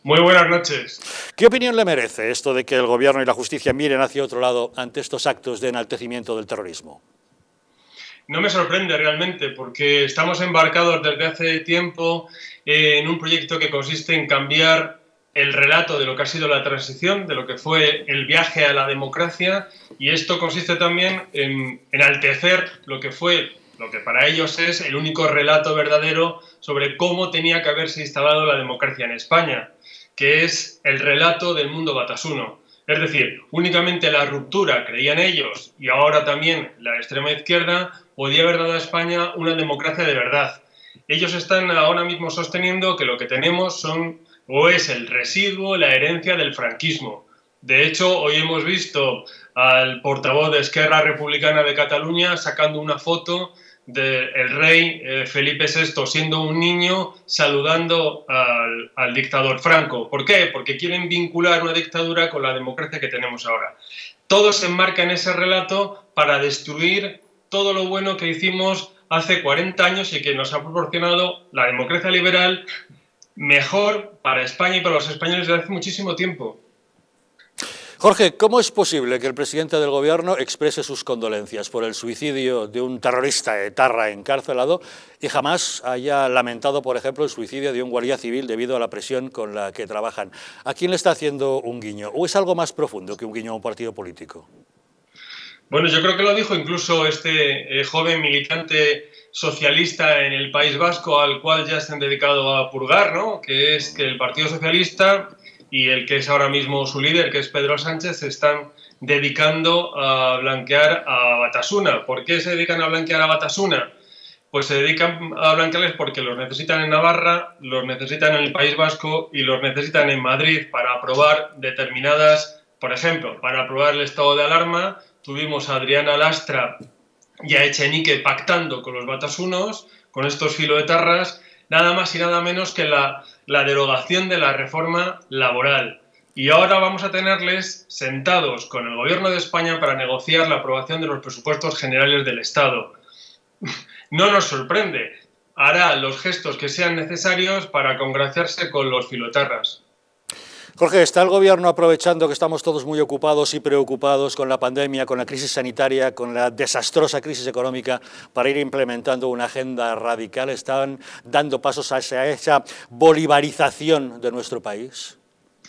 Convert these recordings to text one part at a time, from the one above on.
Muy buenas noches. ¿Qué opinión le merece esto de que el gobierno y la justicia miren hacia otro lado ante estos actos de enaltecimiento del terrorismo? No me sorprende realmente, porque estamos embarcados desde hace tiempo en un proyecto que consiste en cambiar el relato de lo que ha sido la transición, de lo que fue el viaje a la democracia, y esto consiste también en enaltecer lo que fue, lo que para ellos es el único relato verdadero sobre cómo tenía que haberse instalado la democracia en España, que es el relato del mundo batasuno. Es decir, únicamente la ruptura, creían ellos, y ahora también la extrema izquierda, podía haber dado a España una democracia de verdad. Ellos están ahora mismo sosteniendo que lo que tenemos es el residuo, la herencia del franquismo. De hecho, hoy hemos visto al portavoz de Esquerra Republicana de Cataluña sacando una foto del rey Felipe VI siendo un niño saludando al dictador Franco. ¿Por qué? Porque quieren vincular una dictadura con la democracia que tenemos ahora. Todo se enmarca en ese relato para destruir todo lo bueno que hicimos hace 40 años y que nos ha proporcionado la democracia liberal mejor para España y para los españoles desde hace muchísimo tiempo. Jorge, ¿cómo es posible que el presidente del gobierno exprese sus condolencias por el suicidio de un terrorista etarra encarcelado y jamás haya lamentado, por ejemplo, el suicidio de un guardia civil debido a la presión con la que trabajan? ¿A quién le está haciendo un guiño? ¿O es algo más profundo que un guiño a un partido político? Bueno, yo creo que lo dijo incluso este joven militante socialista en el País Vasco, al cual ya se han dedicado a purgar, ¿no? Que es que el Partido Socialista y el que es ahora mismo su líder, que es Pedro Sánchez, se están dedicando a blanquear a Batasuna. ¿Por qué se dedican a blanquear a Batasuna? Pues se dedican a blanquearles porque los necesitan en Navarra, los necesitan en el País Vasco y los necesitan en Madrid para aprobar determinadas, por ejemplo, para aprobar el estado de alarma. Tuvimos a Adriana Lastra y a Echenique pactando con los batasunos, con estos filoetarras, nada más y nada menos que la derogación de la reforma laboral. Y ahora vamos a tenerles sentados con el gobierno de España para negociar la aprobación de los presupuestos generales del Estado. No nos sorprende, hará los gestos que sean necesarios para congraciarse con los filoetarras. Jorge, ¿está el gobierno aprovechando que estamos todos muy ocupados y preocupados con la pandemia, con la crisis sanitaria, con la desastrosa crisis económica, para ir implementando una agenda radical? ¿Están dando pasos hacia esa bolivarización de nuestro país?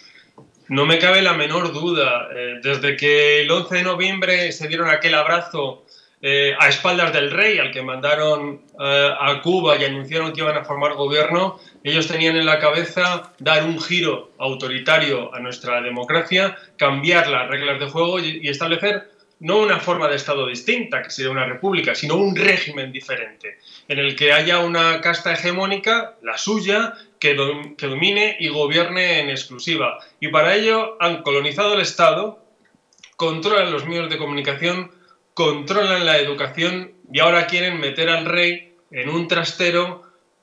No me cabe la menor duda. Desde que el 11 de noviembre se dieron aquel abrazo a espaldas del rey, al que mandaron a Cuba y anunciaron que iban a formar gobierno, ellos tenían en la cabeza dar un giro autoritario a nuestra democracia, cambiar las reglas de juego y establecer no una forma de Estado distinta, que sería una república, sino un régimen diferente, en el que haya una casta hegemónica, la suya, que domine y gobierne en exclusiva. Y para ello han colonizado el Estado, controlan los medios de comunicación, controlan la educación y ahora quieren meter al rey en un trastero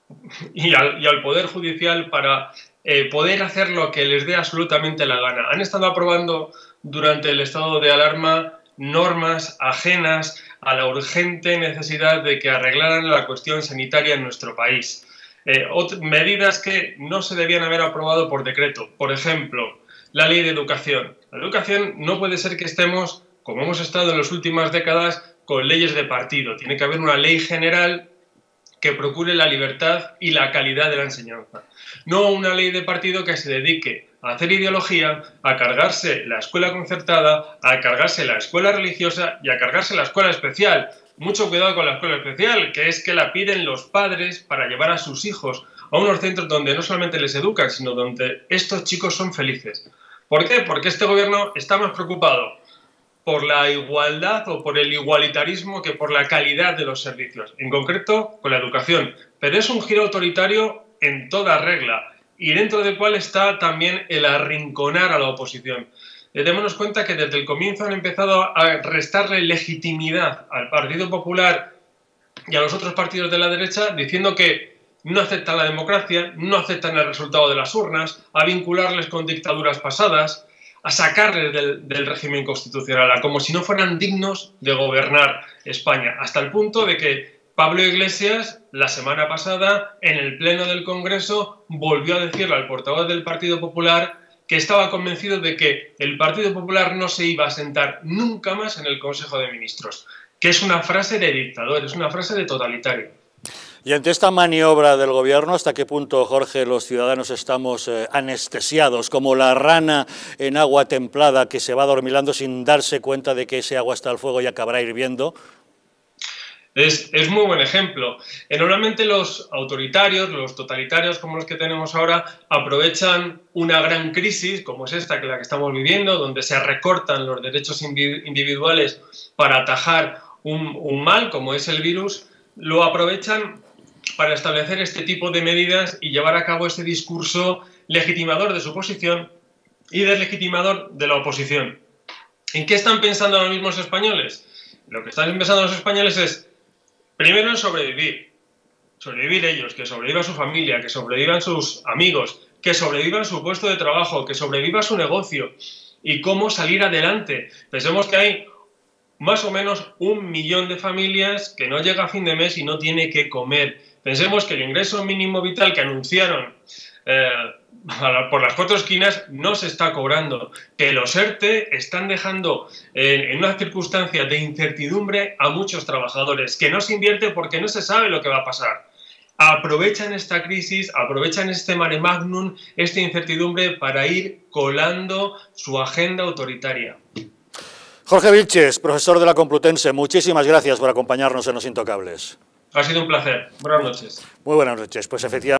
y al Poder Judicial para poder hacer lo que les dé absolutamente la gana. Han estado aprobando durante el estado de alarma normas ajenas a la urgente necesidad de que arreglaran la cuestión sanitaria en nuestro país. Medidas que no se debían haber aprobado por decreto. Por ejemplo, la ley de educación. La educación no puede ser que estemos, como hemos estado en las últimas décadas, con leyes de partido. Tiene que haber una ley general que procure la libertad y la calidad de la enseñanza. No una ley de partido que se dedique a hacer ideología, a cargarse la escuela concertada, a cargarse la escuela religiosa y a cargarse la escuela especial. Mucho cuidado con la escuela especial, que es que la piden los padres para llevar a sus hijos a unos centros donde no solamente les educan, sino donde estos chicos son felices. ¿Por qué? Porque este gobierno está más preocupado por la igualdad o por el igualitarismo que por la calidad de los servicios, en concreto con la educación. Pero es un giro autoritario en toda regla y dentro del cual está también el arrinconar a la oposición. Démonos cuenta que desde el comienzo han empezado a restarle legitimidad al Partido Popular y a los otros partidos de la derecha diciendo que no aceptan la democracia, no aceptan el resultado de las urnas, a vincularles con dictaduras pasadas, a sacarles del régimen constitucional, como si no fueran dignos de gobernar España, hasta el punto de que Pablo Iglesias, la semana pasada, en el Pleno del Congreso, volvió a decirle al portavoz del Partido Popular que estaba convencido de que el Partido Popular no se iba a sentar nunca más en el Consejo de Ministros, que es una frase de dictador, es una frase de totalitario. Y ante esta maniobra del Gobierno, ¿hasta qué punto, Jorge, los ciudadanos estamos anestesiados, como la rana en agua templada que se va adormilando sin darse cuenta de que ese agua está al fuego y acabará hirviendo? Es muy buen ejemplo. Normalmente los autoritarios, los totalitarios como los que tenemos ahora, aprovechan una gran crisis como es esta, que la que estamos viviendo, donde se recortan los derechos individuales para atajar un mal como es el virus, lo aprovechan para establecer este tipo de medidas y llevar a cabo este discurso legitimador de su posición y deslegitimador de la oposición. ¿En qué están pensando ahora mismo los españoles? Lo que están pensando los españoles es, primero, en sobrevivir. Sobrevivir ellos, que sobreviva su familia, que sobrevivan sus amigos, que sobrevivan su puesto de trabajo, que sobreviva su negocio y cómo salir adelante. Pensemos que hay más o menos 1 millón de familias que no llega a fin de mes y no tiene que comer. Pensemos que el ingreso mínimo vital que anunciaron por las 4 esquinas no se está cobrando, que los ERTE están dejando en una circunstancia de incertidumbre a muchos trabajadores, que no se invierte porque no se sabe lo que va a pasar. Aprovechan esta crisis, aprovechan este mare magnum, esta incertidumbre para ir colando su agenda autoritaria. Jorge Vilches, profesor de la Complutense, muchísimas gracias por acompañarnos en Los Intocables. Ha sido un placer. Buenas noches. Muy buenas noches. Pues efectivamente.